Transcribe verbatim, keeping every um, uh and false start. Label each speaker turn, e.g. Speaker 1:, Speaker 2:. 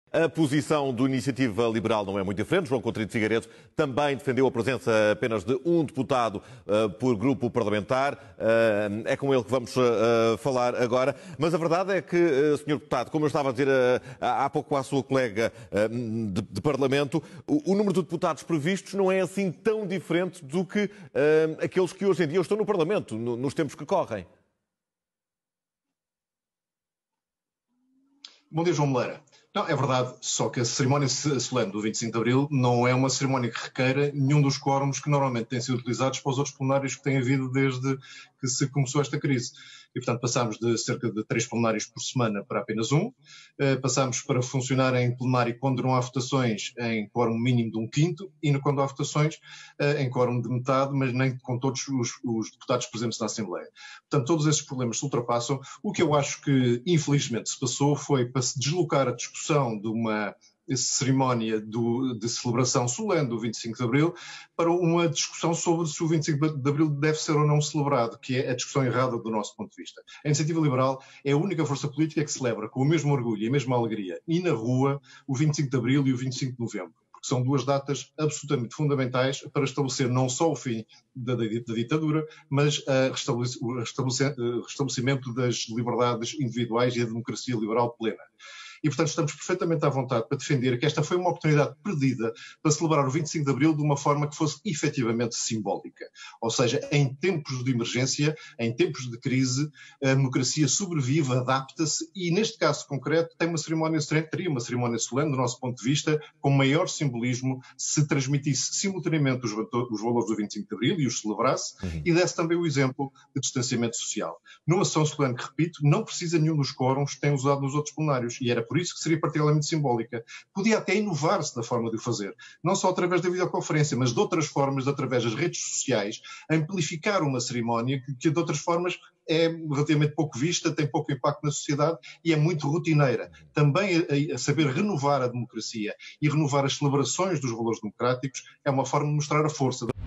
Speaker 1: A posição do Iniciativa Liberal não é muito diferente. João Coutinho de Figueiredo também defendeu a presença apenas de um deputado uh, por grupo parlamentar. Uh, é com ele que vamos uh, falar agora. Mas a verdade é que, uh, senhor Deputado, como eu estava a dizer uh, há pouco à sua colega uh, de, de Parlamento, o, o número de deputados previstos não é assim tão diferente do que uh, aqueles que hoje em dia estão no Parlamento, no, nos tempos que correm.
Speaker 2: Bom dia, João Moreira. Não, é verdade, só que a cerimónia solene do vinte e cinco de Abril não é uma cerimónia que requeira nenhum dos quóruns que normalmente têm sido utilizados para os outros plenários que têm havido desde que se começou esta crise. E, portanto, passámos de cerca de três plenários por semana para apenas um. Passámos para funcionar em plenário quando não há votações em quórum mínimo de um quinto e quando há votações em quórum de metade, mas nem com todos os, os deputados presentes na Assembleia. Portanto, todos esses problemas se ultrapassam. O que eu acho que, infelizmente, se passou foi para se deslocar a discussão de uma cerimónia do, de celebração solene do vinte e cinco de Abril para uma discussão sobre se o vinte e cinco de Abril deve ser ou não celebrado, que é a discussão errada do nosso ponto de vista. A Iniciativa Liberal é a única força política que celebra com o mesmo orgulho e a mesma alegria e na rua o vinte e cinco de Abril e o vinte e cinco de Novembro, porque são duas datas absolutamente fundamentais para estabelecer não só o fim da, da, da ditadura, mas uh, o restabelecimento das liberdades individuais e a democracia liberal plena. E, portanto, estamos perfeitamente à vontade para defender que esta foi uma oportunidade perdida para celebrar o vinte e cinco de Abril de uma forma que fosse efetivamente simbólica. Ou seja, em tempos de emergência, em tempos de crise, a democracia sobrevive, adapta-se e, neste caso concreto, tem uma cerimónia solene, teria uma cerimónia solene, do nosso ponto de vista, com maior simbolismo, se transmitisse simultaneamente os, os valores do vinte e cinco de Abril e os celebrasse, uhum. e desse também o exemplo de distanciamento social. Numa sessão solene que, repito, não precisa nenhum dos quóruns que têm usado nos outros plenários, e era por isso que seria particularmente simbólica. Podia até inovar-se na forma de o fazer, não só através da videoconferência, mas de outras formas, através das redes sociais, amplificar uma cerimónia que, que de outras formas é relativamente pouco vista, tem pouco impacto na sociedade e é muito rotineira. Também a, a saber renovar a democracia e renovar as celebrações dos valores democráticos é uma forma de mostrar a força da